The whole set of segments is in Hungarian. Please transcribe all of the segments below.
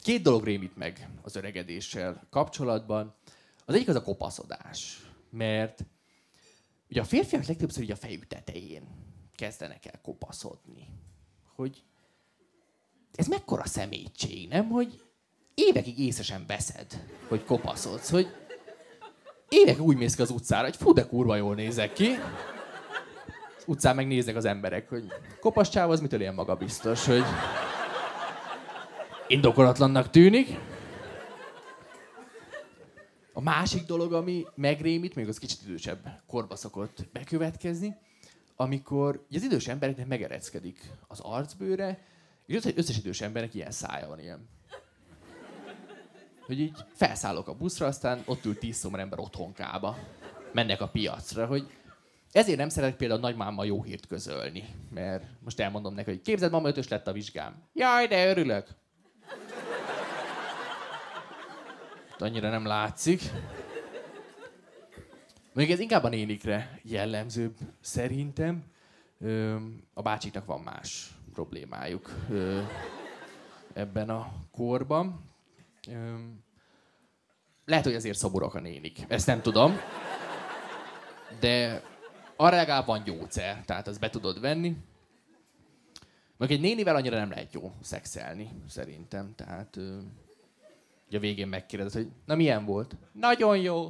Két dolog rémít meg az öregedéssel kapcsolatban. Az egyik az a kopaszodás. Mert ugye a férfiak legtöbbször így a fejük tetején kezdenek el kopaszodni. Hogy ez mekkora szemétség, nem? Hogy évekig észre sem veszed, hogy kopaszodsz. Hogy évekig úgy mész ki az utcára, hogy fú, de kurva jól nézek ki. Az utcán megnéznek az emberek, hogy kopasz csáv az mitől ilyen magabiztos, hogy indokolatlannak tűnik. A másik dolog, ami megrémít, még az kicsit idősebb korba szokott bekövetkezni, amikor az idős embereknek megereckedik az arcbőre, és az összes idős embernek ilyen szája van ilyen. Hogy így felszállok a buszra, aztán ott ül 10 szomor ember otthonkába. Mennek a piacra, hogy ezért nem szeretek például nagymámmal jó hírt közölni. Mert most elmondom neki, hogy képzeld, mama 5-ös lett a vizsgám. Jaj, de örülök! Annyira nem látszik. Mondjuk ez inkább a nénikre jellemzőbb szerintem. A bácsiknak van más problémájuk ebben a korban. Lehet, hogy azért szoborok a nénik. Ezt nem tudom. De arra legalább van gyógyszer, tehát azt be tudod venni. Mondjuk egy nénivel annyira nem lehet jó szexelni, szerintem. Tehát a végén megkérdez, hogy na milyen volt? Nagyon jó.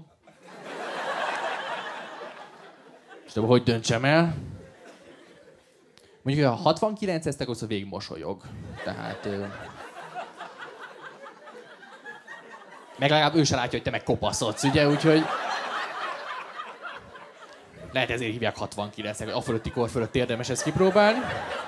És tudom, hogy döntsem el? Mondjuk, ha 69-eztek, akkor végig mosolyog. Tehát... meg legalább ő se látja, hogy te meg kopaszodsz, ugye? Úgyhogy... lehet ezért hívják 69-nek, hogy a fölötti kor fölött érdemes ezt kipróbálni.